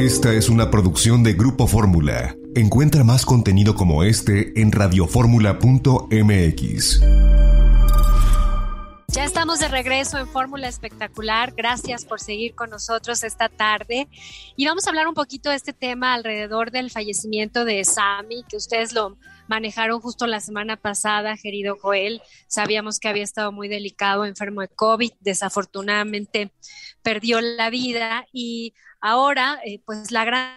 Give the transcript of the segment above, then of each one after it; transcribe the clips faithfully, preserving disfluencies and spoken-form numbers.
Esta es una producción de Grupo Fórmula. Encuentra más contenido como este en radioformula punto m x. Ya estamos de regreso en Fórmula Espectacular. Gracias por seguir con nosotros esta tarde. Y vamos a hablar un poquito de este tema alrededor del fallecimiento de Sammy, que ustedes lo manejaron justo la semana pasada, querido Joel. Sabíamos que había estado muy delicado, enfermo de COVID. Desafortunadamente perdió la vida y ahora, eh, pues la gran...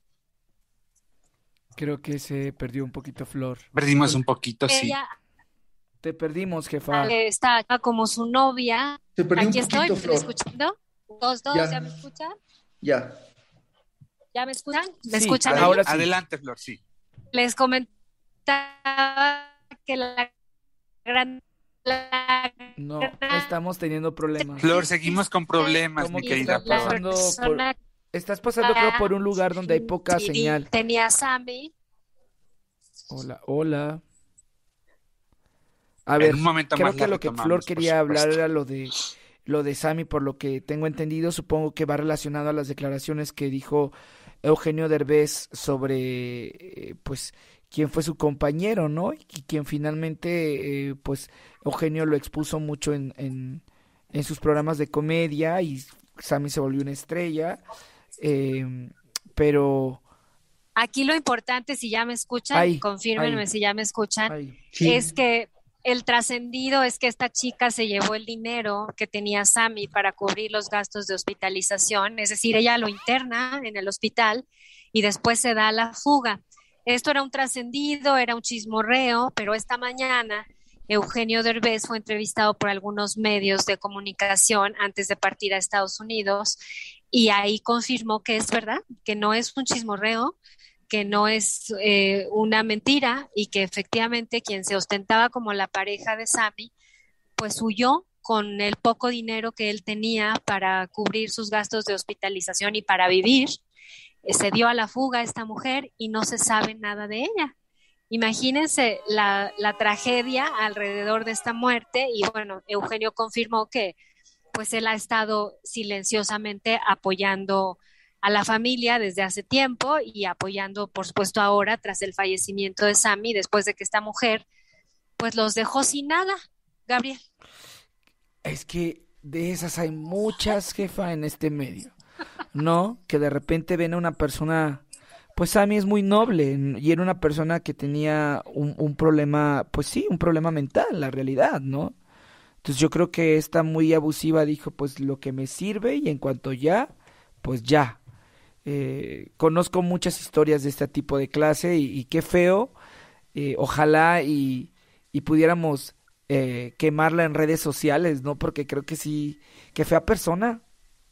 Creo que se perdió un poquito, Flor. Perdimos un poquito, sí. Ella Te perdimos, jefa. eh, está acá como su novia. Se perdió Aquí un poquito, estoy, ¿me Flor. están escuchando? Dos, dos, Ya. ¿ya me escuchan? Ya. ¿Ya me escuchan? ¿Me Sí, escuchan? ahora- Ahora sí. Adelante, Flor, sí. Les comentaba que la gran... la No, gran- estamos teniendo problemas. Flor, seguimos con problemas, ¿Cómo mi que querida está la Flor. pasando por- persona Estás pasando, creo, por un lugar donde hay poca que señal. tenía Sammy. Hola, hola. A En ver, un momento creo más que la lo que retomamos, Flor por quería hablar supuesto. era lo de lo de Sammy, por lo que tengo entendido. Supongo que va relacionado a las declaraciones que dijo Eugenio Derbez sobre, eh, pues, quién fue su compañero, ¿no? Y quien finalmente, eh, pues, Eugenio lo expuso mucho en, en, en sus programas de comedia y Sammy se volvió una estrella. Eh, pero, Aquí lo importante, si ya me escuchan, Ahí, confírmenme ahí. si ya me escuchan, ay, Sí. es que el trascendido es que esta chica se llevó el dinero que tenía Sammy para cubrir los gastos de hospitalización, es decir, ella lo interna en el hospital y después se da a la fuga. Esto era un trascendido, era un chismorreo, pero esta mañana Eugenio Derbez fue entrevistado por algunos medios de comunicación antes de partir a Estados Unidos y ahí confirmó que es verdad, que no es un chismorreo, que no es eh, una mentira y que efectivamente quien se ostentaba como la pareja de Sammy, pues huyó con el poco dinero que él tenía para cubrir sus gastos de hospitalización y para vivir. Eh, se dio a la fuga esta mujer y no se sabe nada de ella. Imagínense la, la tragedia alrededor de esta muerte y bueno, Eugenio confirmó que pues él ha estado silenciosamente apoyando a la familia desde hace tiempo y apoyando, por supuesto, ahora tras el fallecimiento de Sammy, después de que esta mujer pues los dejó sin nada, Gabriel. es que de esas hay muchas, jefa, en este medio, ¿no? Que de repente ven a una persona, pues Sammy es muy noble n- y era una persona que tenía un, un problema, pues sí, un problema mental, la realidad, ¿no? Entonces yo creo que esta muy abusiva dijo, pues lo que me sirve y en cuanto ya, pues ya. Eh, conozco muchas historias de este tipo de clase y, y qué feo, eh, ojalá y, y pudiéramos eh, quemarla en redes sociales, ¿no? Porque creo que sí, qué fea persona.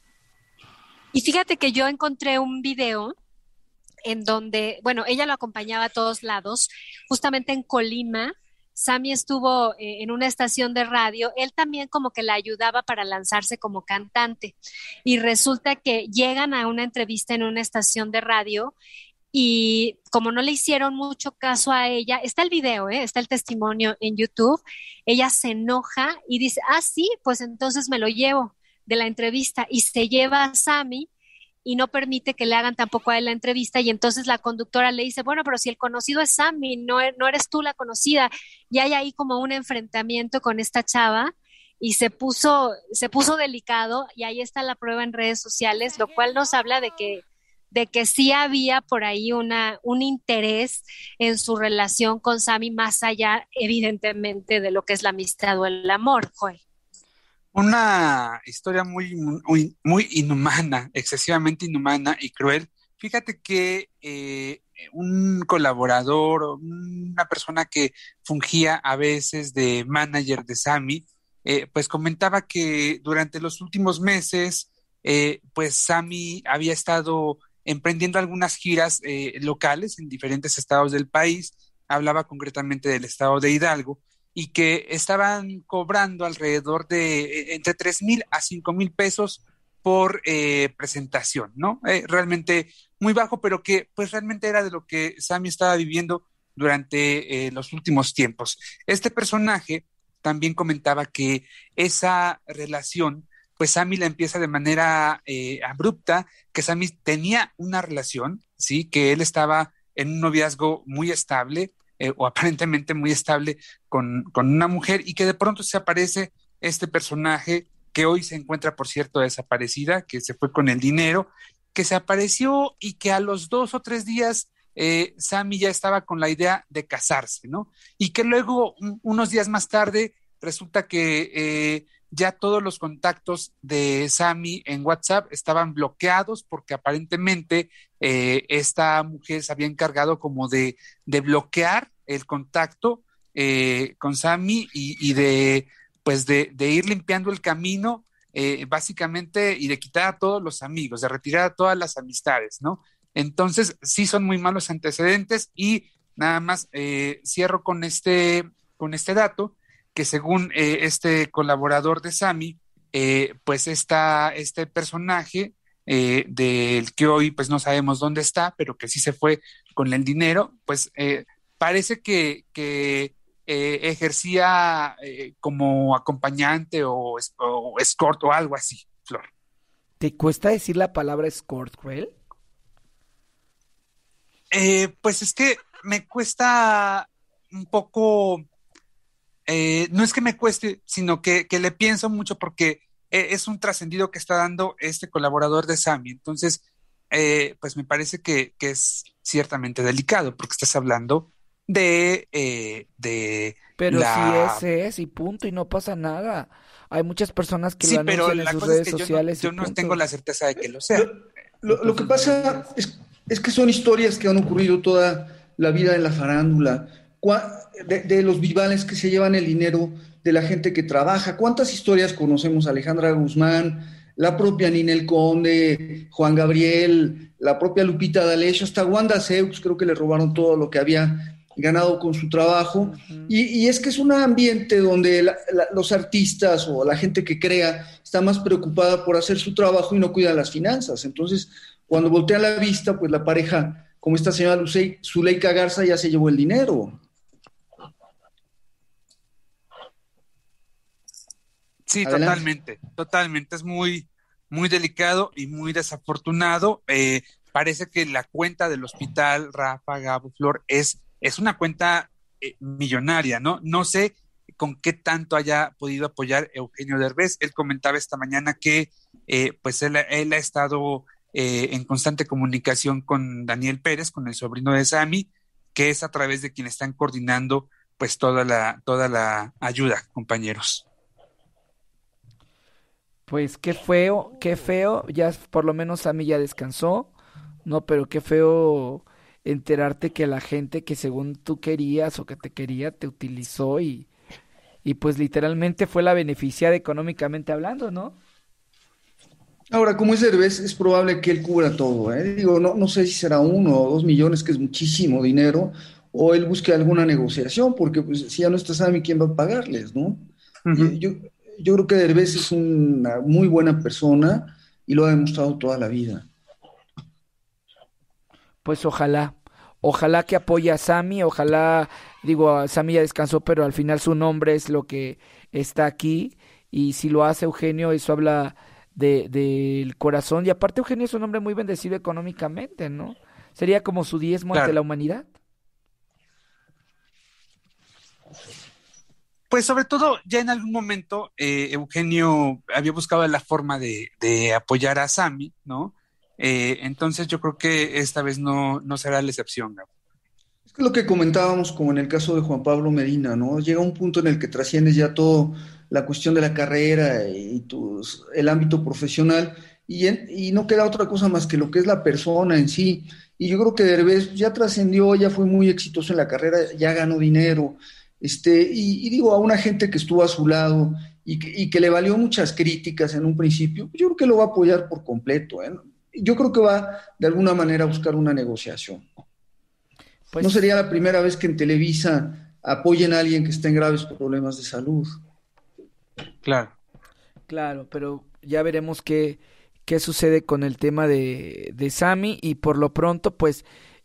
Y fíjate que yo encontré un video en donde, bueno, ella lo acompañaba a todos lados, justamente en Colima. Sammy estuvo eh, en una estación de radio, él también como que la ayudaba para lanzarse como cantante y resulta que llegan a una entrevista en una estación de radio y como no le hicieron mucho caso a ella, está el video, ¿eh? Está el testimonio en YouTube, ella se enoja y dice, ah, sí, pues entonces me lo llevo de la entrevista y se lleva a Sammy y no permite que le hagan tampoco a él la entrevista y entonces la conductora le dice, bueno, pero si el conocido es Sammy, no, e- no eres tú la conocida y hay ahí como un enfrentamiento con esta chava y se puso, se puso delicado y ahí está la prueba en redes sociales, lo cual nos habla de que, de que sí había por ahí una, un interés en su relación con Sammy más allá evidentemente de lo que es la amistad o el amor, Joel. Una historia muy, muy, muy inhumana, excesivamente inhumana y cruel. Fíjate que eh, un colaborador, una persona que fungía a veces de manager de Sammy, eh, pues comentaba que durante los últimos meses, eh, pues Sammy había estado emprendiendo algunas giras eh, locales en diferentes estados del país. Hablaba concretamente del estado de Hidalgo y que estaban cobrando alrededor de eh, entre tres mil a cinco mil pesos por eh, presentación, ¿no? Eh, realmente muy bajo, pero que pues realmente era de lo que Sammy estaba viviendo durante eh, los últimos tiempos. Este personaje también comentaba que esa relación pues Sammy la empieza de manera eh, abrupta, que Sammy tenía una relación, ¿sí? Que él estaba en un noviazgo muy estable, eh, o aparentemente muy estable con, con una mujer, y que de pronto se aparece este personaje que hoy se encuentra, por cierto, desaparecida, que se fue con el dinero, que se apareció y que a los dos o tres días eh, Sammy ya estaba con la idea de casarse, ¿no? Y que luego, un, unos días más tarde, resulta que eh, ya todos los contactos de Sammy en WhatsApp estaban bloqueados porque aparentemente eh, esta mujer se había encargado como de, de bloquear el contacto eh, con Sammy y, y de, pues de, de ir limpiando el camino eh, básicamente, y de quitar a todos los amigos, de retirar a todas las amistades, ¿no? Entonces sí son muy malos antecedentes, y nada más eh, cierro con este, con este dato, que según eh, este colaborador de Sammy, eh, pues esta, este personaje eh, del que hoy pues no sabemos dónde está, pero que sí se fue con el dinero, pues eh, parece que, que eh, ejercía eh, como acompañante o, o escort o algo así, Flor. ¿Te cuesta decir la palabra escort, Cruel? Eh, pues es que me cuesta un poco... Eh, no es que me cueste, sino que, que le pienso mucho porque eh, es un trascendido que está dando este colaborador de Sammy. Entonces, eh, pues me parece que, que es ciertamente delicado, porque estás hablando de, eh, de Pero si la... ese es y punto, y no pasa nada. Hay muchas personas que Sí, lo pero anuncian en la sus cosa es redes que yo no, sociales y yo no punto. tengo la certeza de que lo sea. Lo, lo- lo que pasa es, es que son historias que han ocurrido toda la vida en la farándula, Cua- de, de los vivales que se llevan el dinero de la gente que trabaja. ¿Cuántas historias conocemos? Alejandra Guzmán, la propia Ninel Conde, Juan Gabriel, la propia Lupita D'Alessio, hasta Wanda Seux, creo que le robaron todo lo que había ganado con su trabajo. Ujú. Y, y es que es un ambiente donde la- la- los artistas o la gente que crea está más preocupada por hacer su trabajo y no cuida las finanzas. Entonces, cuando voltea la vista, pues la pareja, como esta señora Lucey- Zuleika Garza, ya se llevó el dinero. Sí, Adelante. totalmente, totalmente. Es muy, muy delicado y muy desafortunado. Eh, parece que la cuenta del hospital, Rafa, Gabo, Flor, es, es una cuenta eh, millonaria, ¿no? No sé con qué tanto haya podido apoyar Eugenio Derbez. Él comentaba esta mañana que eh, pues él, él ha estado eh, en constante comunicación con Daniel Pérez, con el sobrino de Sammy, que es a través de quien están coordinando pues toda la, toda la ayuda, compañeros. Pues qué feo, qué feo, ya por lo menos a mí ya descansó, no, pero qué feo enterarte que la gente que según tú querías o que te quería te utilizó y, y pues literalmente fue la beneficiada económicamente hablando, ¿no? Ahora, como es Derbez, es probable que él cubra todo, ¿eh? Digo, no, no sé si será uno o dos millones, que es muchísimo dinero, o él busque alguna negociación, porque pues, si ya no está Sammy, ¿quién va a pagarles, no? Y Uh-huh. yo, yo creo que Derbez es una muy buena persona y lo ha demostrado toda la vida. Pues ojalá, ojalá que apoye a Sammy, ojalá, digo, a Sammy ya descansó, pero al final su nombre es lo que está aquí, y si lo hace Eugenio, eso habla de, del corazón, y aparte Eugenio es un hombre muy bendecido económicamente, ¿no? Sería como su diezmo ante Claro. la humanidad. Pues sobre todo, ya en algún momento eh, Eugenio había buscado la forma de, de apoyar a Sammy, ¿no? Eh, entonces yo creo que esta vez no, no será la excepción, Gabo. Es que lo que comentábamos, como en el caso de Juan Pablo Medina, ¿no? Llega un punto en el que trasciendes ya todo la cuestión de la carrera y tus, el ámbito profesional y, en- y no queda otra cosa más que lo que es la persona en sí. Y yo creo que Derbez ya trascendió, ya fue muy exitoso en la carrera, ya ganó dinero. Este, y, y digo, a una gente que estuvo a su lado y que, y que le valió muchas críticas en un principio, yo creo que lo va a apoyar por completo, ¿eh? Yo creo que va de alguna manera a buscar una negociación. No Pues sería la primera vez que en Televisa apoyen a alguien que está en graves problemas de salud. Claro. claro, pero ya veremos qué, qué sucede con el tema de, de Sammy, y por lo pronto, pues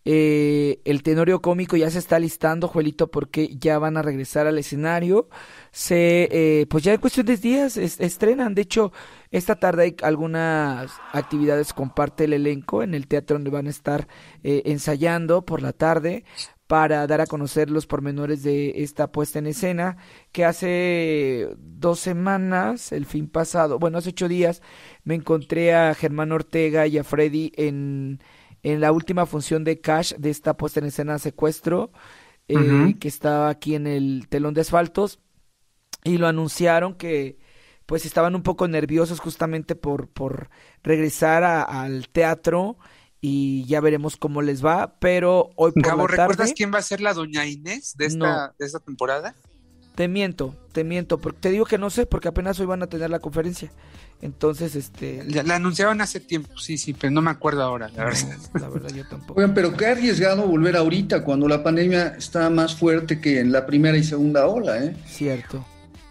Eh, el Tenorio Cómico ya se está listando, Juelito, porque ya van a regresar al escenario. Se, eh, pues ya en cuestión de días es- estrenan. De hecho, esta tarde hay algunas actividades con parte del elenco en el teatro donde van a estar eh, ensayando por la tarde para dar a conocer los pormenores de esta puesta en escena que hace dos semanas, el fin pasado, bueno, hace ocho días, me encontré a Germán Ortega y a Freddy en, en la última función de Cash de esta puesta en escena Secuestro, eh, Ujú. que estaba aquí en el telón de asfaltos, y lo anunciaron que pues estaban un poco nerviosos justamente por, por regresar a- al teatro, y ya veremos cómo les va, pero hoy por la Gabo, ¿recuerdas tarde, quién va a ser la doña Inés de no, esta, de esta temporada? te miento, te miento, porque te digo que no sé, porque apenas hoy van a tener la conferencia, entonces, este, Ya la anunciaban hace tiempo, sí, sí, pero no me acuerdo ahora, la verdad. no, la verdad yo tampoco. Oigan, pero qué arriesgado volver ahorita cuando la pandemia está más fuerte que en la primera y segunda ola, ¿eh? Cierto,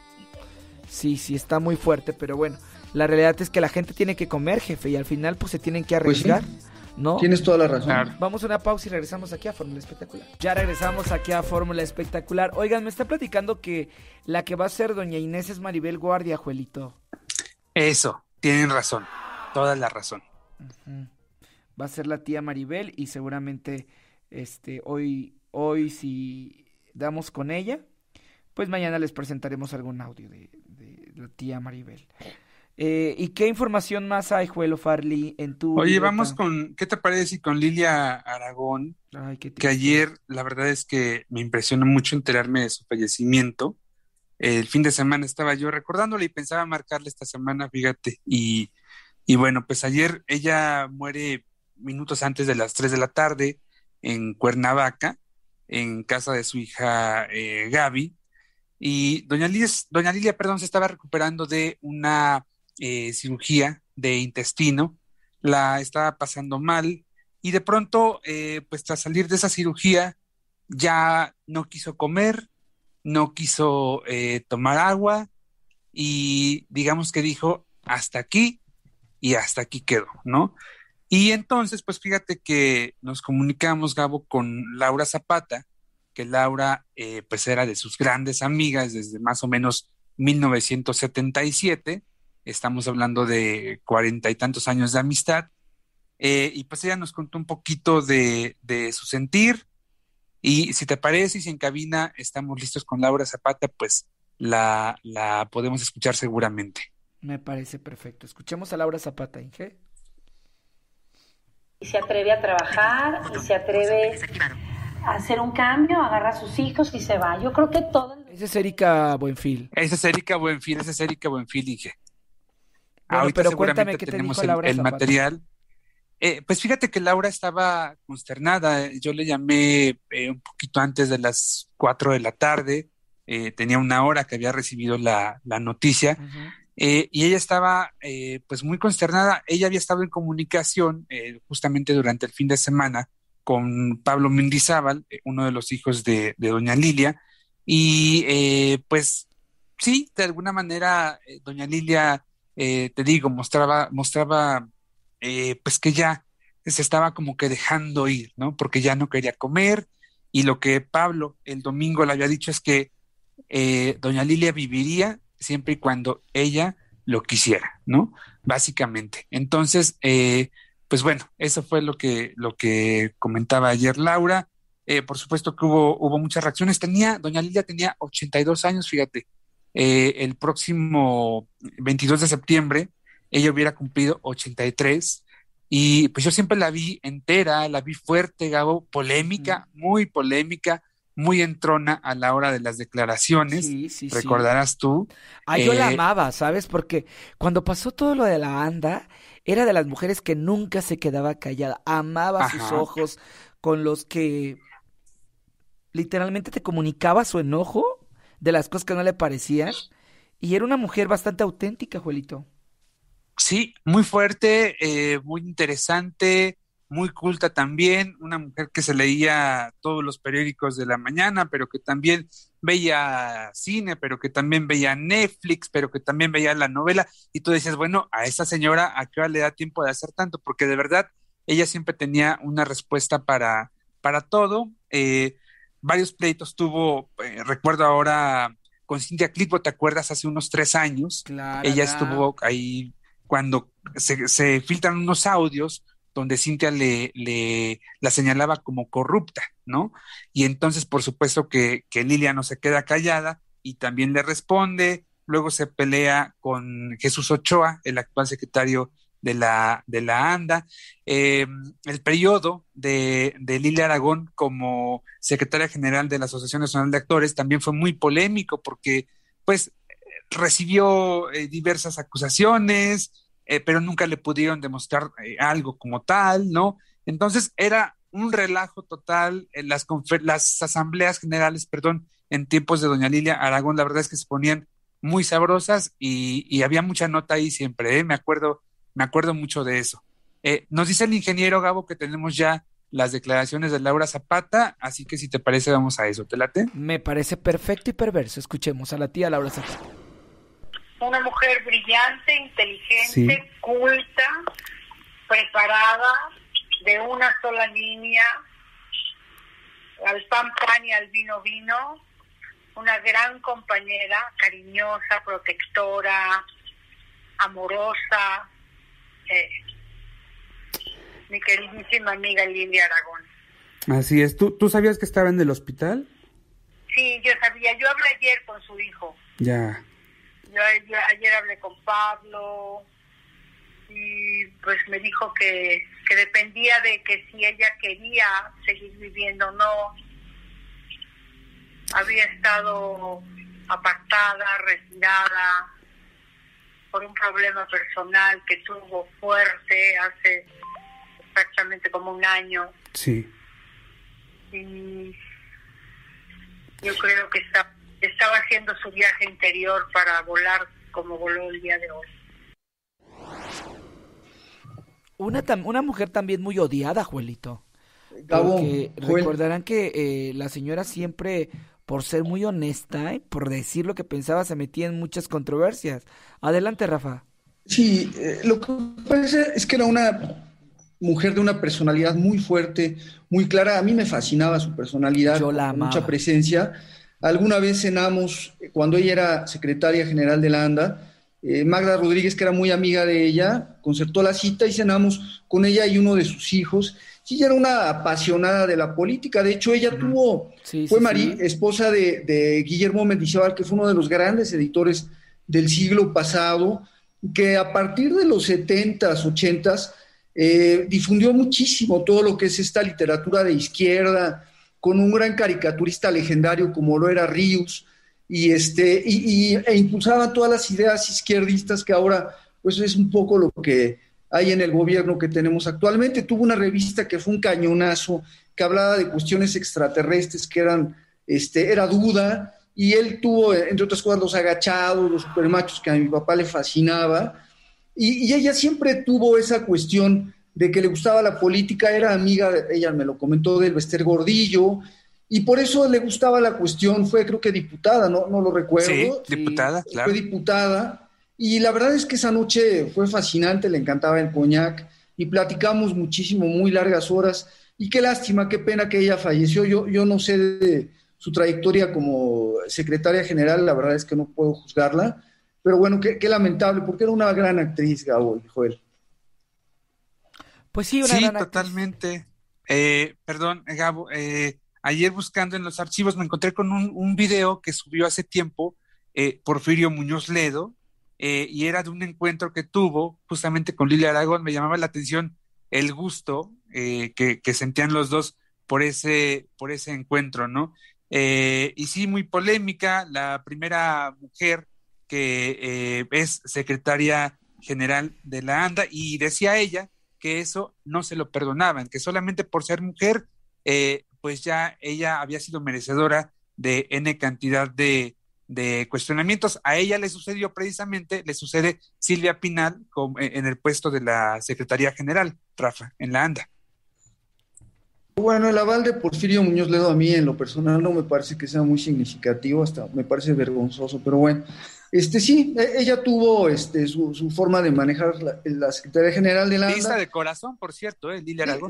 sí, sí, está muy fuerte, pero bueno, la realidad es que la gente tiene que comer, jefe, y al final pues se tienen que Pues sí, arriesgar, ¿no? tienes toda la razón. Claro. Vamos a una pausa y regresamos aquí a Fórmula Espectacular. Ya regresamos aquí a Fórmula Espectacular. Oigan, me está platicando que la que va a ser doña Inés es Maribel Guardia, Juelito. Eso, tienen razón, toda la razón. Ujú. Va a ser la tía Maribel y seguramente este hoy, hoy si damos con ella, pues mañana les presentaremos algún audio de, de la tía Maribel. Eh, ¿y qué información más hay, Juelo Farley, en tu Oye, libreta? vamos con, ¿qué te parece si con Lilia Aragón, Ay, qué que triste. ayer la verdad es que me impresionó mucho enterarme de su fallecimiento? El fin de semana estaba yo recordándole y pensaba marcarle esta semana, fíjate, y, y bueno, pues ayer ella muere minutos antes de las tres de la tarde en Cuernavaca, en casa de su hija eh, Gaby, y doña Lilia, doña Lilia, perdón, se estaba recuperando de una eh, cirugía de intestino, la estaba pasando mal, y de pronto, eh, pues tras salir de esa cirugía, ya no quiso comer, no quiso eh, tomar agua, y digamos que dijo, hasta aquí y hasta aquí quedó, ¿no? Y entonces, pues fíjate que nos comunicamos, Gabo, con Laura Zapata, que Laura eh, pues era de sus grandes amigas desde más o menos mil novecientos setenta y siete, estamos hablando de cuarenta y tantos años de amistad, eh, y pues ella nos contó un poquito de, de su sentir, y si te parece, y si en cabina estamos listos con Laura Zapata, pues la, la podemos escuchar seguramente. Me parece perfecto. Escuchemos a Laura Zapata, Inge. Y se atreve a trabajar y se atreve a hacer un cambio, agarra a sus hijos y se va. Yo creo que todo... Esa es Erika Buenfil. Esa es Erika Buenfil, esa es Erika Buenfil, Inge. Bueno, Ahorita pero seguramente cuéntame qué te tenemos dijo el, Laura el Zapata. material. Eh, pues fíjate que Laura estaba consternada. Yo le llamé eh, un poquito antes de las cuatro de la tarde. Eh, tenía una hora que había recibido la, la noticia. Ujú. Eh, y ella estaba eh, pues muy consternada. Ella había estado en comunicación eh, justamente durante el fin de semana con Pablo Mendizábal, eh, uno de los hijos de, de doña Lilia, y eh, pues sí, de alguna manera eh, doña Lilia, eh, te digo, mostraba, mostraba eh, pues que ya se estaba como que dejando ir, ¿no? Porque ya no quería comer, y lo que Pablo el domingo le había dicho es que eh, doña Lilia viviría siempre y cuando ella lo quisiera, ¿no? Básicamente. Entonces, eh, pues bueno, eso fue lo que, lo que comentaba ayer Laura. Eh, por supuesto que hubo, hubo muchas reacciones. Tenía, doña Lilia tenía ochenta y dos años, fíjate. Eh, el próximo veintidós de septiembre ella hubiera cumplido ochenta y tres, y pues yo siempre la vi entera, la vi fuerte, Gabo, polémica, muy polémica, muy entrona a la hora de las declaraciones, Sí, sí, sí. recordarás tú. Ah, yo la Eh, amaba, ¿sabes? Porque cuando pasó todo lo de la ANDA, era de las mujeres que nunca se quedaba callada. Amaba sus Ajá. ojos con los que literalmente te comunicaba su enojo de las cosas que no le parecían. Y era una mujer bastante auténtica, Juelito. Sí, muy fuerte, eh, muy interesante, muy culta también, una mujer que se leía todos los periódicos de la mañana, pero que también veía cine, pero que también veía Netflix, pero que también veía la novela, y tú dices, bueno, a esta señora, ¿a qué hora le da tiempo de hacer tanto? Porque de verdad, ella siempre tenía una respuesta para, para todo. Eh, varios pleitos tuvo, eh, recuerdo ahora con Cynthia Clitbo, ¿te acuerdas? Hace unos tres años, Claro, ella estuvo ahí cuando se, se filtran unos audios donde Cynthia le, le la señalaba como corrupta, ¿no? Y entonces, por supuesto que, que Lilia no se queda callada y también le responde. Luego se pelea con Jesús Ochoa, el actual secretario de la, de la ANDA. Eh, el periodo de, de Lilia Aragón como secretaria general de la Asociación Nacional de Actores también fue muy polémico porque, pues, recibió eh, diversas acusaciones, eh, pero nunca le pudieron demostrar eh, algo como tal, ¿no? Entonces era un relajo total en las, confer- las asambleas generales, perdón, en tiempos de doña Lilia Aragón. La verdad es que se ponían muy sabrosas y, y había mucha nota ahí siempre, ¿eh? Me acuerdo, me acuerdo mucho de eso. Eh, nos dice el ingeniero Gabo que tenemos ya las declaraciones de Laura Zapata, así que si te parece vamos a eso, ¿te late? Me parece perfecto y perverso. Escuchemos a la tía Laura Zapata. Una mujer brillante, inteligente, Sí. culta, preparada, de una sola línea, al pan pan y al vino vino, una gran compañera, cariñosa, protectora, amorosa, eh, mi queridísima amiga Lilia Aragón. Así es. ¿Tú, ¿Tú sabías que estaba en el hospital? Sí, yo sabía, yo hablé ayer con su hijo. Ya. Yo, yo ayer hablé con Pablo y pues me dijo que, que dependía de que si ella quería seguir viviendo o no. Había estado apartada, retirada por un problema personal que tuvo fuerte hace exactamente como un año. Sí. Y yo creo que está, estaba haciendo su viaje interior para volar como voló el día de hoy. Una, tam- una mujer también muy odiada, Juelito. Gabo, Porque Joel. recordarán que eh, la señora siempre, por ser muy honesta y por decir lo que pensaba, se metía en muchas controversias. Adelante, Rafa. Sí, eh, lo que parece es que era una mujer de una personalidad muy fuerte, muy clara. A mí me fascinaba su personalidad, Yo la con amaba. mucha presencia. Alguna vez cenamos, eh, cuando ella era secretaria general de la ANDA, eh, Magda Rodríguez, que era muy amiga de ella, concertó la cita y cenamos con ella y uno de sus hijos. Sí, ella era una apasionada de la política. De hecho, ella tuvo, Sí, fue sí, Mari, sí. esposa de, de Guillermo Mendizábal, que fue uno de los grandes editores del siglo pasado, que a partir de los setentas, ochentas, eh, difundió muchísimo todo lo que es esta literatura de izquierda, con un gran caricaturista legendario como lo era Ríos, y este, y, y, e impulsaba todas las ideas izquierdistas que ahora pues es un poco lo que hay en el gobierno que tenemos actualmente. Tuvo una revista que fue un cañonazo, que hablaba de cuestiones extraterrestres que eran, este, era duda, y él tuvo, entre otras cosas, los agachados, los supermachos, que a mi papá le fascinaba, y, y ella siempre tuvo esa cuestión de que le gustaba la política, era amiga, de, ella me lo comentó, del Bester Gordillo, y por eso le gustaba la cuestión. Fue, creo que diputada, no, no lo recuerdo. Sí, diputada, Fue claro. diputada, y la verdad es que esa noche fue fascinante, le encantaba el coñac, y platicamos muchísimo, muy largas horas, y qué lástima, qué pena que ella falleció. Yo, yo no sé de su trayectoria como secretaria general, la verdad es que no puedo juzgarla, pero bueno, qué, qué lamentable, porque era una gran actriz, Gabo y Joel. Pues sí, una Sí, gran actriz. totalmente. Eh, perdón, Gabo, eh, ayer buscando en los archivos me encontré con un, un video que subió hace tiempo eh, Porfirio Muñoz Ledo, eh, y era de un encuentro que tuvo justamente con Lilia Aragón. Me llamaba la atención el gusto eh, que, que sentían los dos por ese, por ese encuentro, ¿no? Eh, y sí, muy polémica, la primera mujer que eh, es secretaria general de la ANDA, y decía ella que eso no se lo perdonaban, que solamente por ser mujer, eh, pues ya ella había sido merecedora de N cantidad de, de cuestionamientos. A ella le sucedió precisamente, le sucede Silvia Pinal con, en el puesto de la Secretaría General, Rafa, en la ANDA. Bueno, el aval de Porfirio Muñoz Ledo a mí en lo personal no me parece que sea muy significativo, hasta me parece vergonzoso, pero bueno, este sí, ella tuvo este su, su forma de manejar la, la Secretaría General de la ANDA. Lista de corazón, por cierto, eh, Lilia Aragón.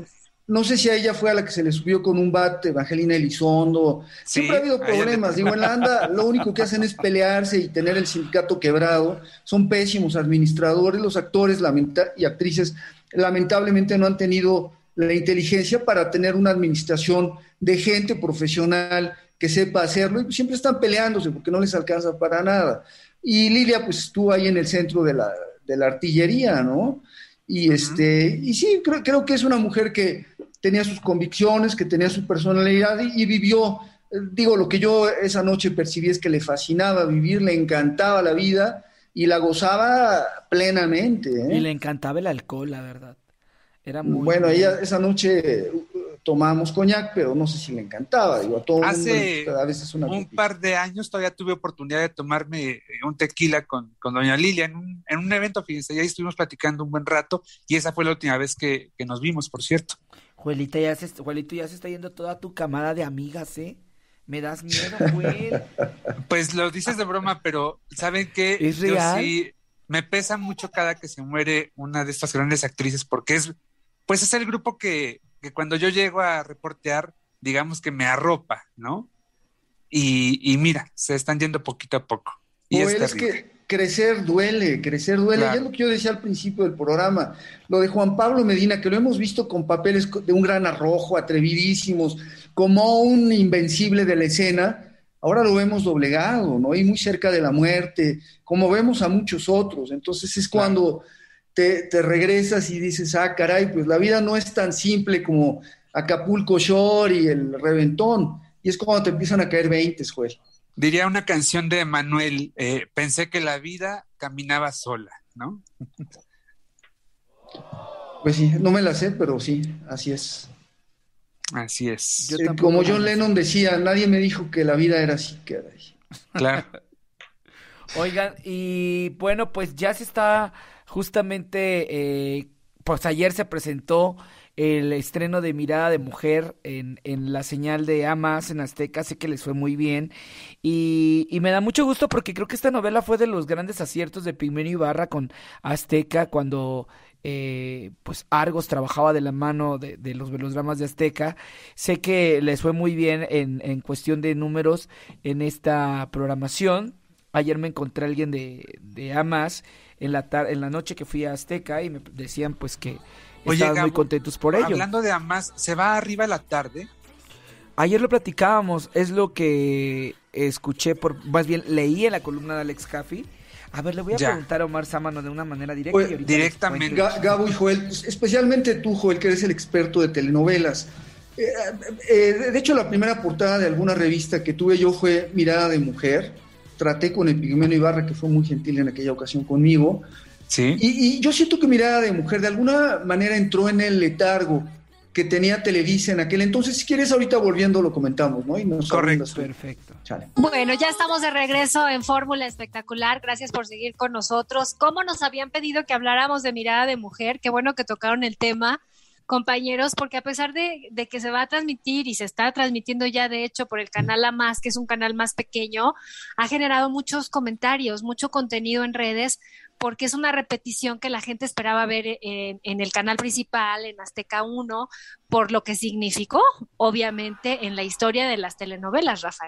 No sé si a ella fue a la que se le subió con un bat Evangelina Elizondo. Sí, Siempre ha habido problemas. Le... Digo, en la ANDA lo único que hacen es pelearse y tener el sindicato quebrado. Son pésimos administradores. Los actores lamenta- y actrices lamentablemente no han tenido la inteligencia para tener una administración de gente profesional que sepa hacerlo, y siempre están peleándose porque no les alcanza para nada. Y Lilia pues estuvo ahí en el centro de la, de la artillería, ¿no? Y, este, uh-huh. y sí, creo, creo que es una mujer que tenía sus convicciones, que tenía su personalidad y, y vivió, eh, digo, lo que yo esa noche percibí es que le fascinaba vivir, le encantaba la vida y la gozaba plenamente, ¿eh? Y le encantaba el alcohol, la verdad. Era muy... Bueno, ella esa noche tomamos coñac, pero no sé si le encantaba. Digo, a todo Hace mundo, a veces una un típica. par de años todavía tuve oportunidad de tomarme un tequila con, con doña Lilia en un, en un evento, fíjense, y ahí estuvimos platicando un buen rato, y esa fue la última vez que, que nos vimos, por cierto. Juelita, ya se, Juelito, ya se está yendo toda tu camada de amigas, ¿eh? Me das miedo, Juel. Pues lo dices de broma, pero ¿saben qué? ¿Es Yo real? sí, me pesa mucho cada que se muere una de estas grandes actrices, porque es, pues es el grupo que, que cuando yo llego a reportear, digamos que me arropa, ¿no? Y, y mira, se están yendo poquito a poco. Y O es él es terrible. que crecer duele, crecer duele. Claro. Y es lo que yo decía al principio del programa. Lo de Juan Pablo Medina, que lo hemos visto con papeles de un gran arrojo, atrevidísimos, como un invencible de la escena, ahora lo vemos doblegado, ¿no? Y muy cerca de la muerte, como vemos a muchos otros. Entonces es Claro. cuando te, te regresas y dices, ah, caray, pues la vida no es tan simple como Acapulco Shore y el Reventón. Y es cuando te empiezan a caer veintes, Joel. Diría una canción de Manuel, eh, pensé que la vida caminaba sola, ¿no? Pues sí, no me la sé, pero sí, así es. Así es. Yo Eh, tampoco como me John la sé. Lennon decía, nadie me dijo que la vida era así, caray. Claro. Oigan, y bueno, pues ya se está justamente, eh, pues ayer se presentó el estreno de Mirada de Mujer en, en la señal de A Más en Azteca, sé que les fue muy bien y, y me da mucho gusto porque creo que esta novela fue de los grandes aciertos de Pigmenio Ibarra con Azteca cuando eh, pues Argos trabajaba de la mano de, de los melodramas de Azteca. Sé que les fue muy bien en, en cuestión de números en esta programación. Ayer me encontré a alguien de, de A Más en la tar- en la noche que fui a Azteca y me decían pues que Oye, estaban Gabo, muy contentos por ello. Hablando de Amás, ¿se va arriba a la tarde? Ayer lo platicábamos, es lo que escuché, por más bien leí en la columna de Alex Caffey. A ver, le voy a Ya. preguntar a Omar Sámano de una manera directa. Pues, y ahorita directamente. les cuento. Ga- Gabo y Joel, pues, especialmente tú, Joel, que eres el experto de telenovelas. Eh, eh, de hecho, la primera portada de alguna revista que tuve yo fue Mirada de Mujer. Traté con el Pigmenio Ibarra, que fue muy gentil en aquella ocasión conmigo. Sí. Y, y yo siento que Mirada de Mujer de alguna manera entró en el letargo que tenía Televisa en aquel entonces. Si quieres, ahorita volviendo lo comentamos, ¿no? Y nos Correcto. abundas. Perfecto. Chale. Bueno, ya estamos de regreso en Fórmula Espectacular. Gracias por seguir con nosotros. ¿Cómo nos habían pedido que habláramos de Mirada de Mujer? Qué bueno que tocaron el tema, compañeros, porque a pesar de, de que se va a transmitir y se está transmitiendo ya de hecho por el canal A Más, que es un canal más pequeño, ha generado muchos comentarios, mucho contenido en redes, porque es una repetición que la gente esperaba ver en, en el canal principal, en Azteca uno, por lo que significó, obviamente, en la historia de las telenovelas, Rafael.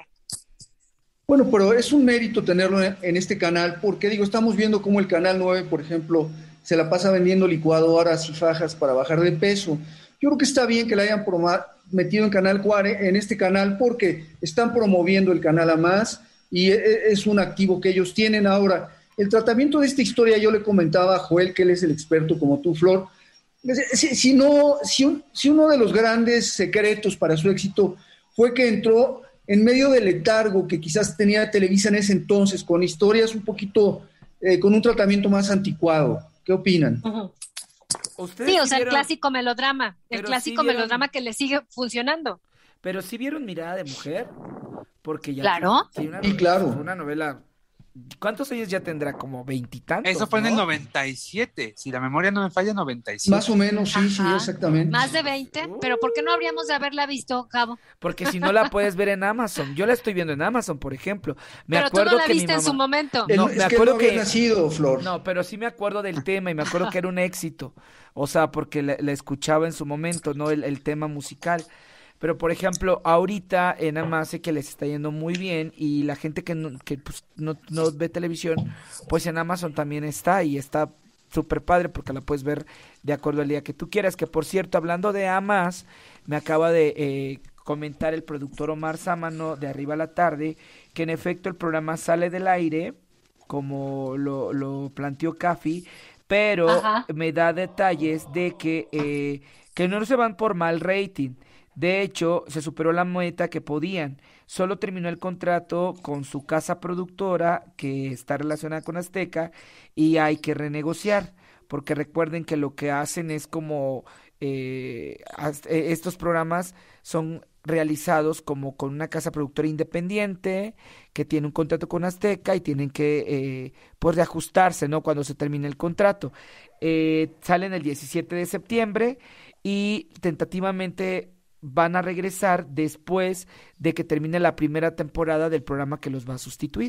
Bueno, pero es un mérito tenerlo en, en este canal, porque digo, estamos viendo cómo el Canal nueve, por ejemplo, se la pasa vendiendo licuadoras y fajas para bajar de peso. Yo creo que está bien que la hayan proma- metido en Canal cuatro, en este canal, porque están promoviendo el canal A Más y e- es un activo que ellos tienen. Ahora, el tratamiento de esta historia, yo le comentaba a Joel, que él es el experto como tú, Flor. Si, si, no, si, un, si uno de los grandes secretos para su éxito fue que entró en medio del letargo que quizás tenía Televisa en ese entonces, con historias un poquito, eh, con un tratamiento más anticuado. ¿Qué opinan? Uh-huh. ¿Ustedes Sí, o sí sea, el vieron- clásico melodrama, el Pero clásico sí vieron- melodrama que le sigue funcionando. Pero sí vieron Mirada de Mujer, porque ya Claro. sí, una Sí, novela- claro. fue una novela ¿Cuántos años ya tendrá? Como veintitantos. Eso fue ¿no? en el noventa y siete, si la memoria no me falla, noventa y siete. Más o menos, sí, sí, Ajá. exactamente. Más de veinte, pero ¿por qué no habríamos de haberla visto, Cabo? Porque si no la puedes ver en Amazon. Yo la estoy viendo en Amazon, por ejemplo. Me Pero tú acuerdo no la que mi viste en mamá- su momento. Él- No, es me que acuerdo no había que- nacido, Flor. No, pero sí me acuerdo del tema y me acuerdo que era un éxito. O sea, porque la, la escuchaba en su momento, ¿no? El, el tema musical. Pero, por ejemplo, ahorita en Amase que les está yendo muy bien y la gente que no, que, pues, no, no ve televisión, pues en Amazon también está y está súper padre porque la puedes ver de acuerdo al día que tú quieras. Que, por cierto, hablando de Amas, me acaba de eh, comentar el productor Omar Sámano de Arriba a la Tarde que en efecto el programa sale del aire, como lo, lo planteó Cafi, pero Ajá. me da detalles de que, eh, que no se van por mal rating. De hecho, se superó la meta que podían. Solo terminó el contrato con su casa productora, que está relacionada con Azteca, y hay que renegociar, porque recuerden que lo que hacen es como eh, haz- eh, estos programas son realizados como con una casa productora independiente que tiene un contrato con Azteca y tienen que eh, pues reajustarse, ¿no? Cuando se termine el contrato. Eh, salen el diecisiete de septiembre y tentativamente van a regresar después de que termine la primera temporada del programa que los va a sustituir.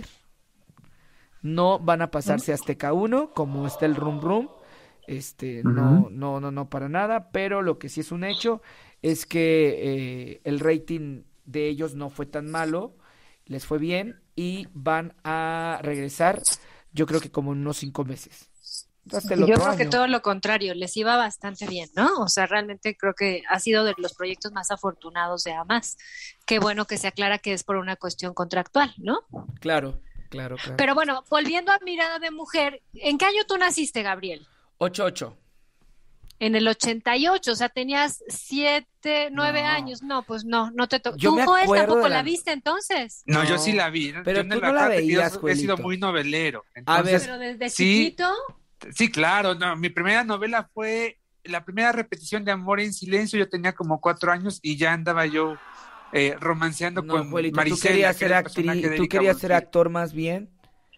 No van a pasarse a Azteca uno, como está el Rum Rum. Este, no, Ujú. no, no, no para nada, pero lo que sí es un hecho es que eh, el rating de ellos no fue tan malo, les fue bien y van a regresar, yo creo que como en unos cinco meses. Hasta el Yo otro creo que año. todo lo contrario, les iba bastante bien, ¿no? O sea, realmente creo que ha sido de los proyectos más afortunados de Amas. Qué bueno que se aclara que es por una cuestión contractual, ¿no? Claro, claro, claro. Pero bueno, volviendo a Mirada de Mujer, ¿en qué año tú naciste, Gabriel? ocho ocho. En el ochenta y ocho, o sea, tenías siete, nueve No. años. No, pues no, no te tocó. Yo ¿Tú, me Joel, acuerdo tampoco de la la- viste entonces? No, yo No, sí la vi. pero Yo tú en no la acuérdate que yo veías, He sido Juelito. muy novelero. A ver. Entonces, Pero desde sí. chiquito, sí, claro. No, mi primera novela fue la primera repetición de Amor en Silencio. Yo tenía como cuatro años y ya andaba yo eh, romanceando No, con Juelito, tú Maricela, querías que ser era el personaje actriz, de tú Erika querías ser Buenfil. actor más bien.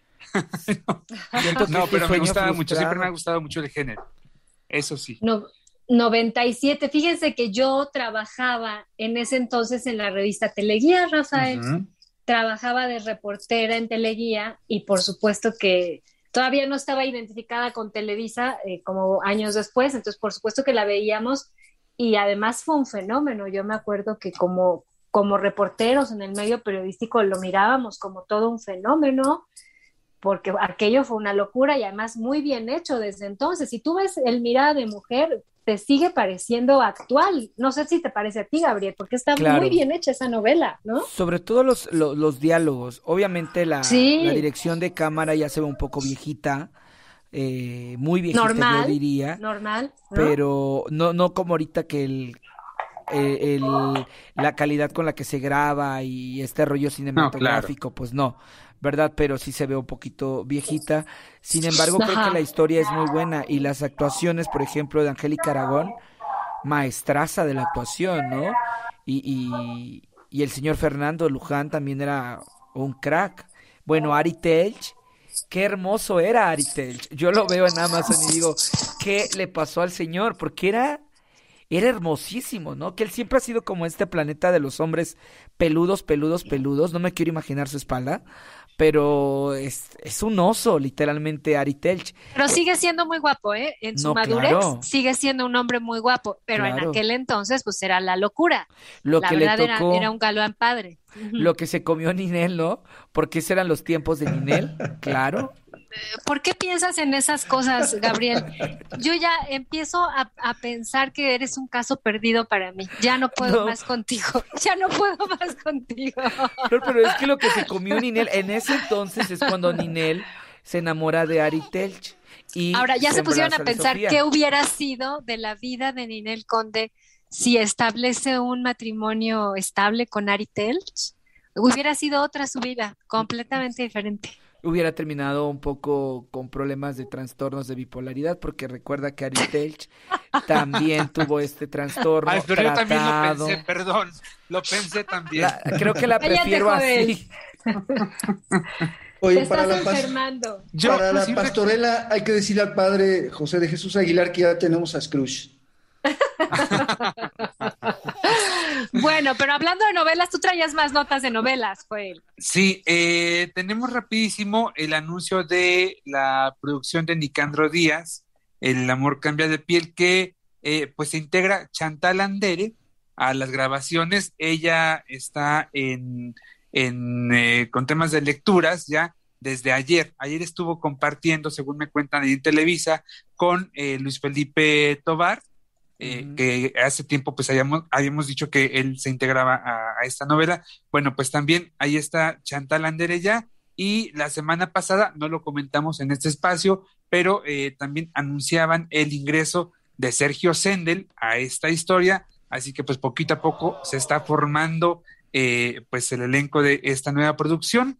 Siento que No, es tu pero me sueño gustaba mucho. Siempre me ha frustrado. gustado mucho el género. Eso sí. no, noventa y siete. Fíjense que yo trabajaba en ese entonces en la revista Teleguía, Rafael. Ujú. Trabajaba de reportera en Teleguía y por supuesto que todavía no estaba identificada con Televisa eh, como años después, entonces por supuesto que la veíamos y además fue un fenómeno. Yo me acuerdo que como, como reporteros en el medio periodístico lo mirábamos como todo un fenómeno, porque aquello fue una locura y además muy bien hecho desde entonces. Si tú ves el Mirada de Mujer, te sigue pareciendo actual. No sé si te parece a ti, Gabriel, porque está Claro. muy bien hecha esa novela, ¿no? Sobre todo los, lo- los, diálogos. Obviamente la, Sí. la dirección de cámara ya se ve un poco viejita, eh, muy viejita Normal, yo diría, normal, ¿no? pero no, no como ahorita que el, eh, el- la calidad con la que se graba y este rollo cinematográfico, pues no, ¿verdad? Pero sí se ve un poquito viejita. Sin embargo, creo Ajá. que la historia es muy buena y las actuaciones, por ejemplo, de Angélica Aragón, maestraza de la actuación, ¿no? Y, y, y el señor Fernando Luján también era un crack. Bueno, Ari Telch, qué hermoso era Ari Telch. Yo lo veo en Amazon y digo, ¿qué le pasó al señor? Porque era, era hermosísimo, ¿no? Que él siempre ha sido como este planeta de los hombres peludos, peludos, peludos. No me quiero imaginar su espalda, pero es, es un oso, literalmente, Ari Telch. Pero sigue siendo muy guapo, ¿eh? En su No, madurez claro. sigue siendo un hombre muy guapo, pero en Claro. aquel entonces pues era la locura. Lo La que le verdad era, tocó, era un galán padre. Ujú. lo que se comió Ninel, ¿no? Porque esos eran los tiempos de Ninel, claro. ¿Por qué piensas en esas cosas, Gabriel? Yo ya empiezo a, a pensar que eres un caso perdido para mí. Ya no puedo No. más contigo. Ya no puedo más contigo. Pero, pero es que lo que se comió Ninel, en ese entonces es cuando Ninel se enamora de Ari Telch. Y Ahora ya se pusieron a embaraza de pensar Sofía. qué hubiera sido de la vida de Ninel Conde si establece un matrimonio estable con Ari Telch. Hubiera sido otra su vida, completamente diferente. Hubiera terminado un poco con problemas de trastornos de bipolaridad, porque recuerda que Ari Telch también tuvo este trastorno Ay, pero yo también lo tratado. pensé, perdón. Lo pensé también. La- creo que la Cállate, prefiero Joel. así. Oye, Te para estás la, pas- enfermando. Yo, para la sí, pastorela hay que decirle al padre José de Jesús Aguilar que ya tenemos a Scrooge. Bueno, pero hablando de novelas, tú traías más notas de novelas, Joel. Sí, eh, tenemos rapidísimo el anuncio de la producción de Nicandro Díaz, El amor cambia de piel, que eh, pues se integra Chantal Andere a las grabaciones. Ella está en, en eh, con temas de lecturas ya desde ayer. Ayer estuvo compartiendo, según me cuentan ahí en Televisa, con eh, Luis Felipe Tobar, eh, Ujú. que hace tiempo pues habíamos, habíamos dicho que él se integraba a, a esta novela. Bueno, pues también ahí está Chantal Andere ya, y la semana pasada, no lo comentamos en este espacio, pero eh, también anunciaban el ingreso de Sergio Sendel a esta historia, así que pues poquito a poco se está formando eh, pues el elenco de esta nueva producción.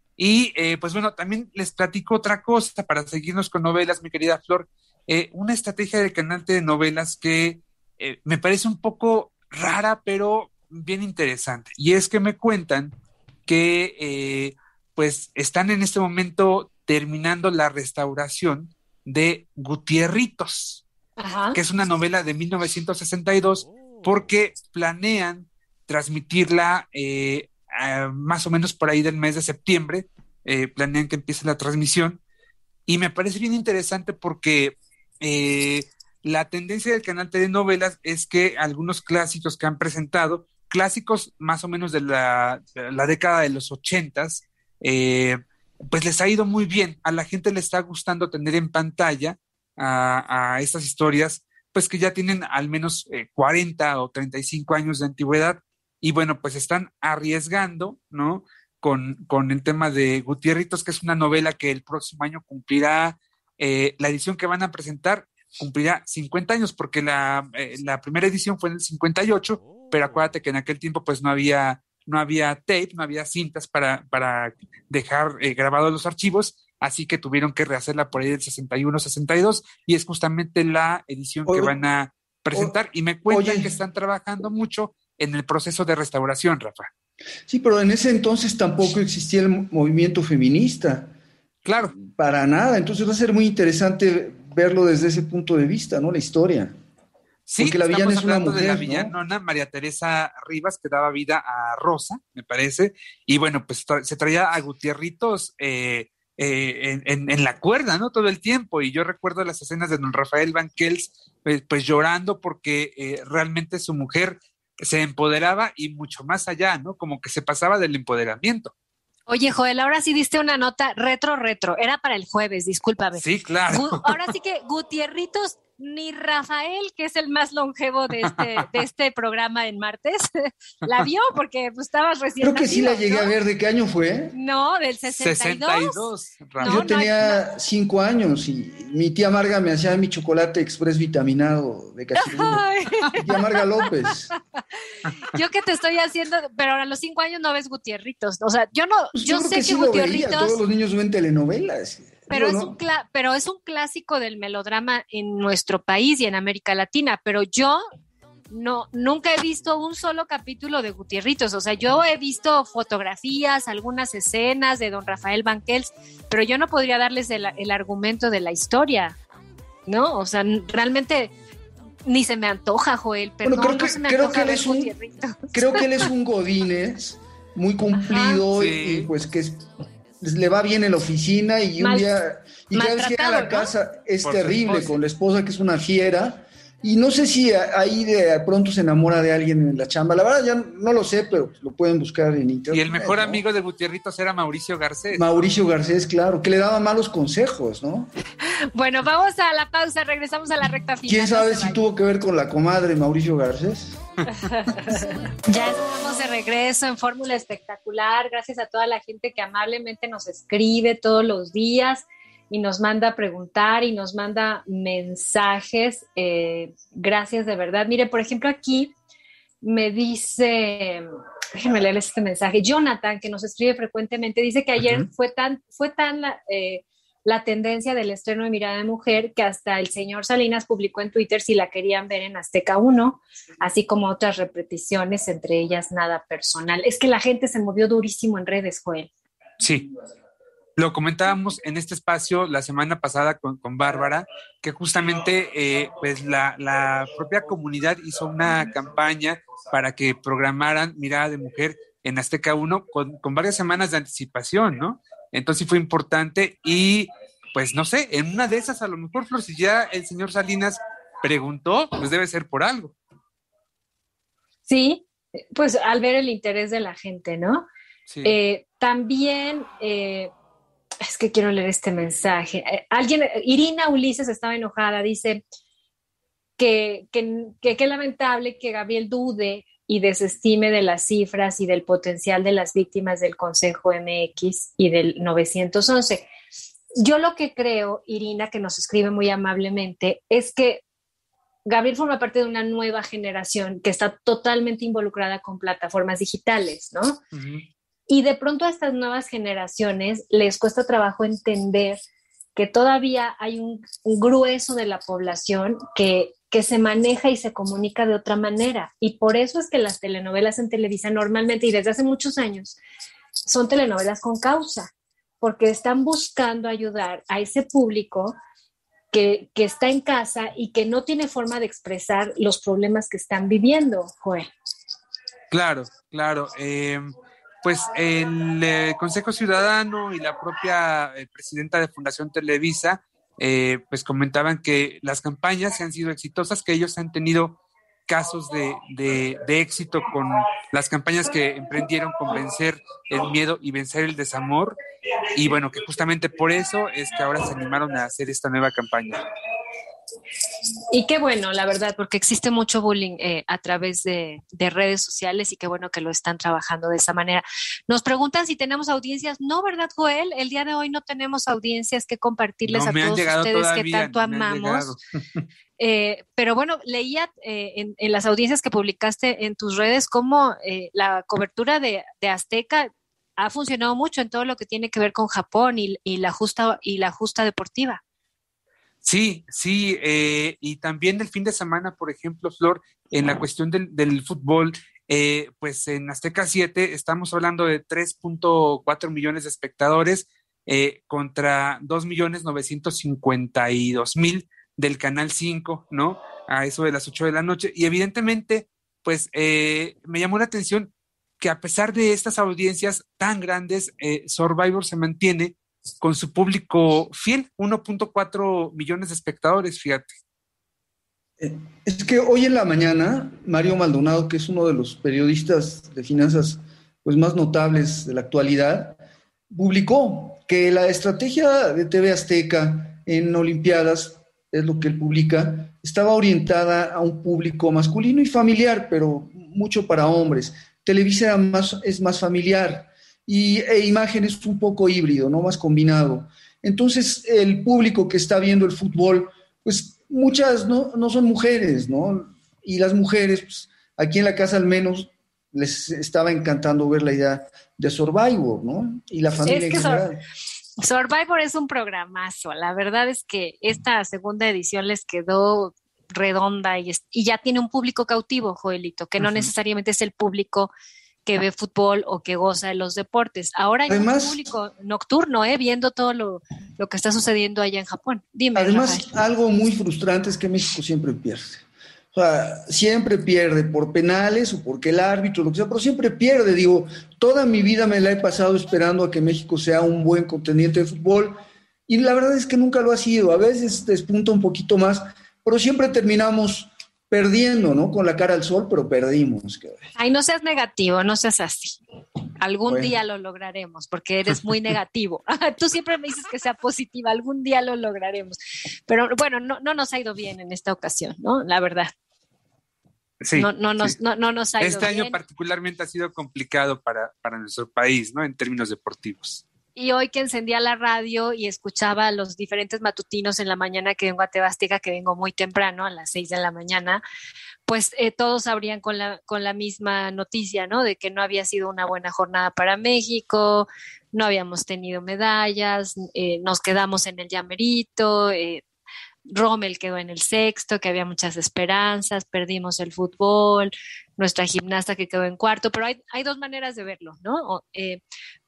Y eh, pues bueno, también les platico otra cosa para seguirnos con novelas, mi querida Flor. Eh, una estrategia del canal de novelas que eh, me parece un poco rara, pero bien interesante. Y es que me cuentan que eh, pues están en este momento terminando la restauración de Gutierritos, Ajá. que es una novela de mil novecientos sesenta y dos, porque planean transmitirla eh, a, más o menos por ahí del mes de septiembre. Eh, planean que empiece la transmisión, y me parece bien interesante porque eh, la tendencia del canal Telenovelas es que algunos clásicos que han presentado, clásicos más o menos de la, de la década de los ochentas, eh, pues les ha ido muy bien. A la gente le está gustando tener en pantalla a, a estas historias, pues que ya tienen al menos eh, cuarenta o treinta y cinco años de antigüedad, y bueno, pues están arriesgando, ¿no? Con, con el tema de Gutierritos, que es una novela que el próximo año cumplirá, eh, la edición que van a presentar cumplirá cincuenta años, porque la, eh, la primera edición fue en el cincuenta y ocho, pero acuérdate que en aquel tiempo pues no había, no había tape, no había cintas para, para dejar eh, grabados los archivos, así que tuvieron que rehacerla por ahí del sesenta y uno, sesenta y dos, y es justamente la edición que O- van a presentar, o- y me cuentan oye. que están trabajando mucho en el proceso de restauración, Rafa. Sí, pero en ese entonces tampoco existía el mo- movimiento feminista, Claro. para nada. Entonces va a ser muy interesante verlo desde ese punto de vista, ¿no? La historia. Sí, Porque la estamos villana es una hablando de la mujer, ¿no? villanona María Teresa Rivas, que daba vida a Rosa, me parece, y bueno, pues tra- se traía a Gutierritos eh, eh, en, en- en la cuerda, ¿no? Todo el tiempo, y yo recuerdo las escenas de don Rafael Banquels, pues, pues llorando porque eh, realmente su mujer se empoderaba, y mucho más allá, ¿no? Como que se pasaba del empoderamiento. Oye, Joel, ahora sí diste una nota retro, retro. Era para el jueves, discúlpame. Sí, claro. Gu- ahora sí que Gutierritos, ni Rafael, que es el más longevo de este, de este programa en martes, la vio porque pues, estabas recién Creo que sí la nacido, llegué ¿no? a ver. ¿De qué año fue? No, del sesenta y dos. sesenta y dos, Rafa. No, Yo tenía cinco años y mi tía Marga me hacía mi chocolate express vitaminado de cachirula. Ay, Mi tía Marga López. yo que te estoy haciendo, pero a los cinco años no ves Gutierritos. O sea, yo no, Pues yo creo sé que, sí lo veía. Gutierritos, Todos los niños ven telenovelas. pero Digo, es ¿no? un cla- pero es un clásico del melodrama en nuestro país y en América Latina. Pero yo no, nunca he visto un solo capítulo de Gutierritos. O sea, yo he visto fotografías, algunas escenas de don Rafael Banquels, pero yo no podría darles el, el argumento de la historia, ¿no? O sea, n- realmente ni se me antoja, Joel, pero Bueno, creo que- no se me creo antoja que él ver es un- Gutierritos. Creo que él es un godínez muy cumplido. Ajá, y, sí. y, pues que es- le va bien en la oficina y un Mal- día y cada vez que llega a la maltratado, ¿no? casa es Por su terrible esposa. con la esposa, que es una fiera, y no sé si a- ahí de pronto se enamora de alguien en la chamba. La verdad ya no lo sé, pero lo pueden buscar en internet. Y el mejor ¿no? amigo de Gutierritos era Mauricio Garcés. Mauricio Garcés, claro, que le daba malos consejos, ¿no? Bueno, vamos a la pausa, regresamos a la recta final. ¿Quién no sabe se si vayan. tuvo que ver con la comadre Mauricio Garcés? Ya estamos de regreso en Fórmula Espectacular. Gracias a toda la gente que amablemente nos escribe todos los días y nos manda a preguntar y nos manda mensajes. Eh, gracias de verdad. Mire, por ejemplo, aquí me dice, déjenme leer este mensaje, Jonathan, que nos escribe frecuentemente, dice que ayer Ujú. fue tan, fue tan la, eh, la tendencia del estreno de Mirada de Mujer que hasta el señor Salinas publicó en Twitter si la querían ver en Azteca uno, así como otras repeticiones, entre ellas Nada Personal. Es que la gente se movió durísimo en redes, Joel. Sí. Lo comentábamos en este espacio la semana pasada con, con Bárbara, que justamente eh, pues la, la propia comunidad hizo una campaña para que programaran Mirada de Mujer en Azteca uno con, con varias semanas de anticipación, ¿no? Entonces sí fue importante y pues no sé, en una de esas a lo mejor, Flor, si ya el señor Salinas preguntó, pues debe ser por algo. Sí, pues al ver el interés de la gente, ¿no? Sí. Eh, también... Eh, Es que quiero leer este mensaje. Eh, alguien, Irina Ulises estaba enojada, dice que qué que, lamentable que Gabriel dude y desestime de las cifras y del potencial de las víctimas del Consejo M X y del novecientos once. Yo lo que creo, Irina, que nos escribe muy amablemente, es que Gabriel forma parte de una nueva generación que está totalmente involucrada con plataformas digitales, ¿no? Uh-huh. Y de pronto a estas nuevas generaciones les cuesta trabajo entender que todavía hay un, un grueso de la población que, que se maneja y se comunica de otra manera. Y por eso es que las telenovelas en Televisa normalmente, y desde hace muchos años, son telenovelas con causa, porque están buscando ayudar a ese público que, que está en casa y que no tiene forma de expresar los problemas que están viviendo, Joel. Claro, claro. Eh... Pues el eh, Consejo Ciudadano y la propia eh, presidenta de Fundación Televisa eh, pues comentaban que las campañas han sido exitosas, que ellos han tenido casos de, de, de éxito con las campañas que emprendieron con vencer el miedo y vencer el desamor, y bueno, que justamente por eso es que ahora se animaron a hacer esta nueva campaña. Y qué bueno, la verdad, porque existe mucho bullying eh, a través de, de redes sociales y qué bueno que lo están trabajando de esa manera. Nos preguntan si tenemos audiencias. No, ¿verdad, Joel? El día de hoy no tenemos audiencias que compartirles no a todos ustedes todavía, que tanto no amamos. Eh, pero bueno, leía eh, en, en las audiencias que publicaste en tus redes cómo eh, la cobertura de, de Azteca ha funcionado mucho en todo lo que tiene que ver con Japón y, y, la, justa, y la justa deportiva. Sí, sí, eh, y también el fin de semana, por ejemplo, Flor, en la cuestión del, del fútbol, eh, pues en Azteca siete estamos hablando de tres punto cuatro millones de espectadores eh, contra dos millones novecientos cincuenta y dos mil del Canal cinco, ¿no? A eso de las ocho de la noche. Y evidentemente, pues eh, me llamó la atención que a pesar de estas audiencias tan grandes, eh, Survivor se mantiene con su público fiel, uno punto cuatro millones de espectadores, fíjate. Es que hoy en la mañana, Mario Maldonado, que es uno de los periodistas de finanzas pues, más notables de la actualidad, publicó que la estrategia de T V Azteca en Olimpiadas, es lo que él publica, estaba orientada a un público masculino y familiar, pero mucho para hombres. Televisa más, es más familiar. Y e imagen es un poco híbrido, ¿no? Más combinado. Entonces, el público que está viendo el fútbol, pues muchas no, no son mujeres, ¿no? Y las mujeres, pues, aquí en la casa al menos, les estaba encantando ver la idea de Survivor, ¿no? Y la familia es que en general. Survivor es un programazo. La verdad es que esta segunda edición les quedó redonda y, y ya tiene un público cautivo, Joelito, que no uh-huh. necesariamente es el público que ve fútbol o que goza de los deportes. Ahora hay además, un público nocturno, ¿eh? Viendo todo lo, lo que está sucediendo allá en Japón. Dime, además, Rafael. Algo muy frustrante es que México siempre pierde. O sea, siempre pierde por penales o porque el árbitro, lo que sea, pero siempre pierde. Digo, toda mi vida me la he pasado esperando a que México sea un buen contendiente de fútbol y la verdad es que nunca lo ha sido. A veces despunta un poquito más, pero siempre terminamos perdiendo, ¿no? Con la cara al sol, pero perdimos. Ay, no seas negativo, no seas así. Algún bueno. día lo lograremos, porque eres muy negativo. Tú siempre me dices que sea positiva, algún día lo lograremos. Pero bueno, no, no nos ha ido bien en esta ocasión, ¿no? La verdad. Sí. No, no, nos, sí. no, no nos ha ido este bien. Este año particularmente ha sido complicado para, para nuestro país, ¿no? En términos deportivos. Y hoy que encendía la radio y escuchaba los diferentes matutinos en la mañana que vengo a Tebástica, que vengo muy temprano, a las seis de la mañana, pues eh, todos abrían con la, con la misma noticia, ¿no? De que no había sido una buena jornada para México, no habíamos tenido medallas, eh, nos quedamos en el llamerito, eh, Rommel quedó en el sexto, que había muchas esperanzas, perdimos el fútbol, nuestra gimnasta que quedó en cuarto, pero hay, hay dos maneras de verlo, ¿no? O, eh,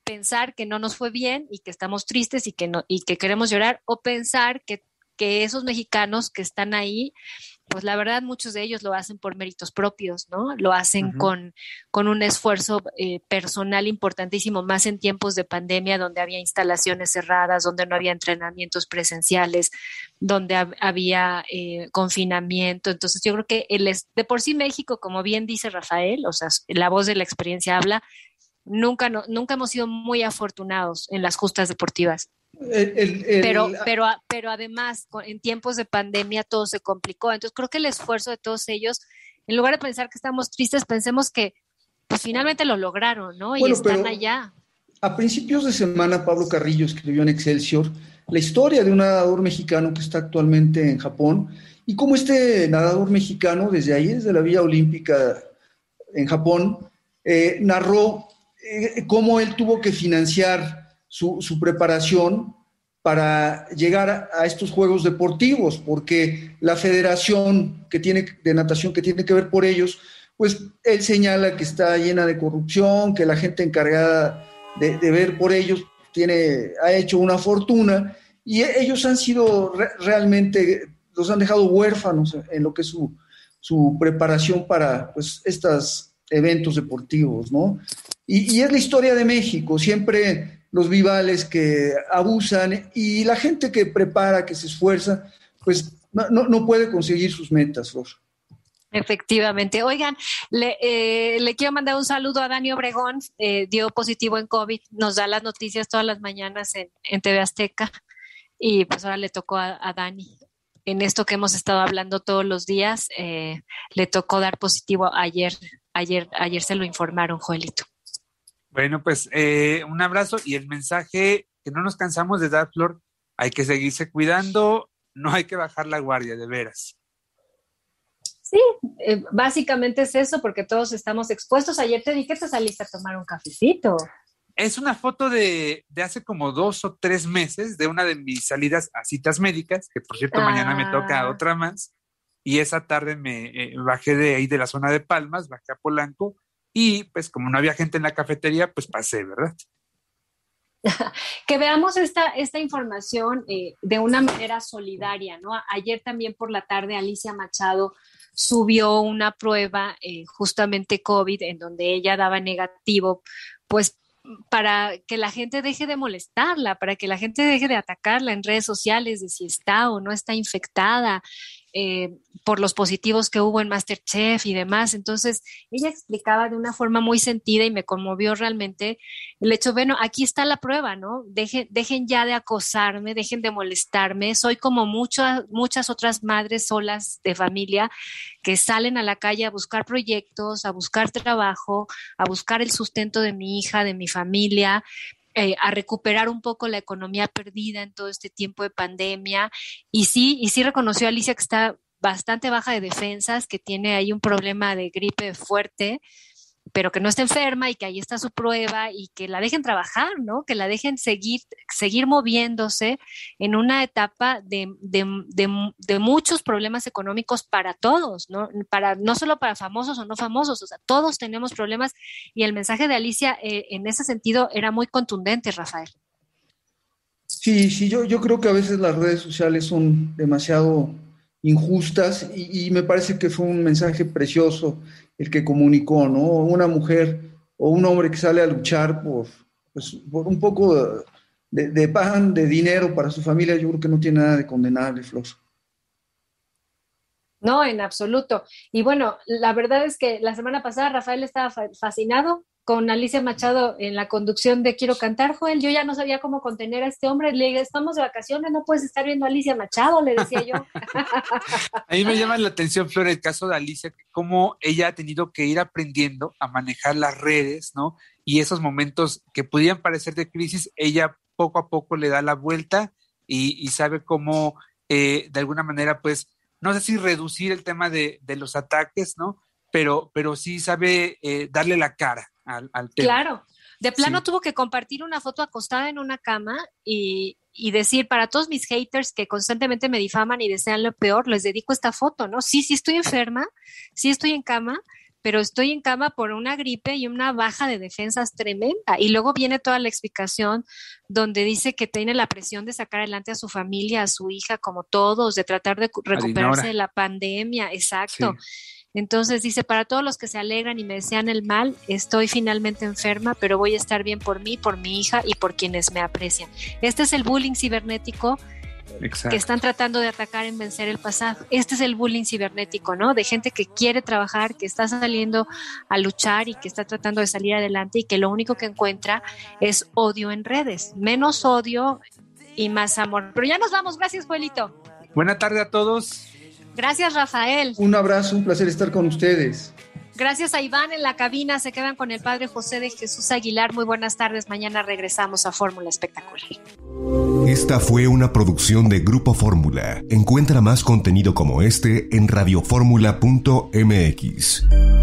pensar que no nos fue bien y que estamos tristes y que no, y que queremos llorar, o pensar que, que esos mexicanos que están ahí, pues la verdad muchos de ellos lo hacen por méritos propios, ¿no? Lo hacen uh-huh. con, con un esfuerzo eh, personal importantísimo, más en tiempos de pandemia, donde había instalaciones cerradas, donde no había entrenamientos presenciales, donde hab- había eh, confinamiento. Entonces yo creo que el es, de por sí México, como bien dice Rafael, o sea, la voz de la experiencia habla, nunca, no, nunca hemos sido muy afortunados en las justas deportivas. El, el, el, pero, pero, pero además, en tiempos de pandemia todo se complicó. Entonces creo que el esfuerzo de todos ellos, en lugar de pensar que estamos tristes, pensemos que pues finalmente lo lograron, ¿no? Bueno, y están allá. A principios de semana, Pablo Carrillo escribió en Excelsior la historia de un nadador mexicano que está actualmente en Japón, y cómo este nadador mexicano, desde ahí, desde la Villa Olímpica en Japón, eh, narró eh, cómo él tuvo que financiar Su, su preparación para llegar a, a estos Juegos Deportivos, porque la federación que tiene, de natación que tiene que ver por ellos, pues él señala que está llena de corrupción, que la gente encargada de, de ver por ellos tiene, ha hecho una fortuna, y ellos han sido re, realmente, los han dejado huérfanos en lo que es su, su preparación para pues, estos eventos deportivos, ¿no? Y, y es la historia de México, siempre los vivales que abusan, y la gente que prepara, que se esfuerza, pues no, no, no puede conseguir sus metas, Flor. Efectivamente. Oigan, le, eh, le quiero mandar un saludo a Dani Obregón, eh, dio positivo en COVID, nos da las noticias todas las mañanas en, en T V Azteca, y pues ahora le tocó a, a Dani. En esto que hemos estado hablando todos los días, eh, le tocó dar positivo ayer, ayer, ayer se lo informaron, Joelito. Bueno, pues eh, un abrazo, y el mensaje que no nos cansamos de dar, Flor, hay que seguirse cuidando, no hay que bajar la guardia, de veras. Sí, eh, básicamente es eso, porque todos estamos expuestos. Ayer te dije que te saliste a tomar un cafecito. Es una foto de, de hace como dos o tres meses, de una de mis salidas a citas médicas, que por cierto ah. mañana me toca otra más, y esa tarde me eh, bajé de ahí de la zona de Palmas, bajé a Polanco, y pues como no había gente en la cafetería, pues pasé, ¿verdad? Que veamos esta, esta información eh, de una manera solidaria, ¿no? Ayer también por la tarde Alicia Machado subió una prueba eh, justamente COVID, en donde ella daba negativo, pues para que la gente deje de molestarla, para que la gente deje de atacarla en redes sociales de si está o no está infectada, eh, por los positivos que hubo en MasterChef y demás. Entonces, ella explicaba de una forma muy sentida y me conmovió realmente el hecho, bueno, aquí está la prueba, ¿no? Dejen, dejen ya de acosarme, dejen de molestarme. Soy como muchas, muchas otras madres solas de familia que salen a la calle a buscar proyectos, a buscar trabajo, a buscar el sustento de mi hija, de mi familia, Eh, a recuperar un poco la economía perdida en todo este tiempo de pandemia. Y sí, y sí reconoció a Alicia que está bastante baja de defensas, que tiene ahí un problema de gripe fuerte, pero que no está enferma, y que ahí está su prueba, y que la dejen trabajar, ¿no? Que la dejen seguir, seguir moviéndose en una etapa de, de, de, de muchos problemas económicos para todos, ¿no? Para, no solo para famosos o no famosos, o sea, todos tenemos problemas, y el mensaje de Alicia eh, en ese sentido era muy contundente, Rafael. Sí, sí, yo, yo creo que a veces las redes sociales son demasiado injustas, y, y me parece que fue un mensaje precioso el que comunicó, ¿no? Una mujer o un hombre que sale a luchar por, pues, por un poco de, de pan, de dinero para su familia, yo creo que no tiene nada de condenable, Flor. No, en absoluto. Y bueno, la verdad es que la semana pasada Rafael estaba fascinado con Alicia Machado en la conducción de Quiero Cantar, Joel. Yo ya no sabía cómo contener a este hombre. Le dije, estamos de vacaciones, no puedes estar viendo a Alicia Machado, le decía yo. A mí me llama la atención, Flor, el caso de Alicia, cómo ella ha tenido que ir aprendiendo a manejar las redes, ¿no? Y esos momentos que podían parecer de crisis, ella poco a poco le da la vuelta y, y sabe cómo, eh, de alguna manera, pues, no sé si reducir el tema de, de los ataques, ¿no? Pero, pero sí sabe eh, darle la cara al, al tema. Claro, de plano Sí. tuvo que compartir una foto acostada en una cama y, y decir, para todos mis haters que constantemente me difaman y desean lo peor, les dedico esta foto, ¿no? Sí, sí estoy enferma, sí estoy en cama, pero estoy en cama por una gripe y una baja de defensas tremenda. Y luego viene toda la explicación donde dice que tiene la presión de sacar adelante a su familia, a su hija, como todos, de tratar de recuperarse de la pandemia. Exacto. Sí. Entonces dice, para todos los que se alegran y me desean el mal, estoy finalmente enferma, pero voy a estar bien por mí, por mi hija y por quienes me aprecian. Este es el bullying cibernético. Exacto. Que están tratando de atacar en vencer el pasado. Este es el bullying cibernético, ¿no? De gente que quiere trabajar, que está saliendo a luchar y que está tratando de salir adelante y que lo único que encuentra es odio en redes. Menos odio y más amor. Pero ya nos vamos. Gracias, Joelito. Buena tarde a todos. Gracias, Rafael. Un abrazo, un placer estar con ustedes. Gracias a Iván en la cabina. Se quedan con el padre José de Jesús Aguilar. Muy buenas tardes. Mañana regresamos a Fórmula Espectacular. Esta fue una producción de Grupo Fórmula. Encuentra más contenido como este en radio fórmula punto m x.